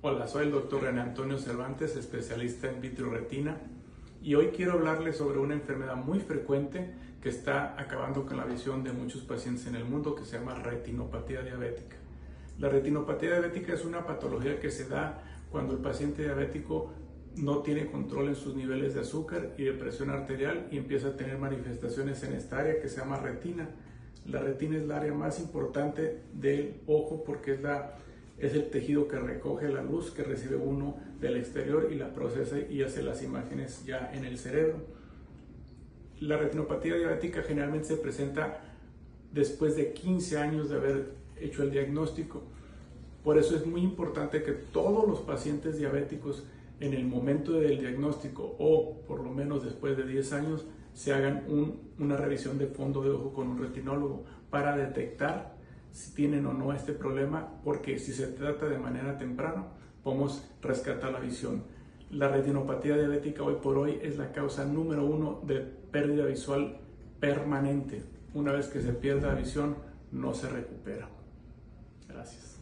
Hola, soy el doctor René Antonio Cervantes, especialista en vitreoretina, y hoy quiero hablarles sobre una enfermedad muy frecuente que está acabando con la visión de muchos pacientes en el mundo, que se llama retinopatía diabética. La retinopatía diabética es una patología que se da cuando el paciente diabético no tiene control en sus niveles de azúcar y de presión arterial y empieza a tener manifestaciones en esta área que se llama retina. La retina es el área más importante del ojo porque es el tejido que recoge la luz que recibe uno del exterior y la procesa y hace las imágenes ya en el cerebro. La retinopatía diabética generalmente se presenta después de 15 años de haber hecho el diagnóstico. Por eso es muy importante que todos los pacientes diabéticos en el momento del diagnóstico o por lo menos después de 10 años se hagan una revisión de fondo de ojo con un retinólogo para detectar si tienen o no este problema, porque si se trata de manera temprana podemos rescatar la visión. La retinopatía diabética hoy por hoy es la causa número 1 de pérdida visual permanente. Una vez que se pierde la visión no se recupera. Gracias.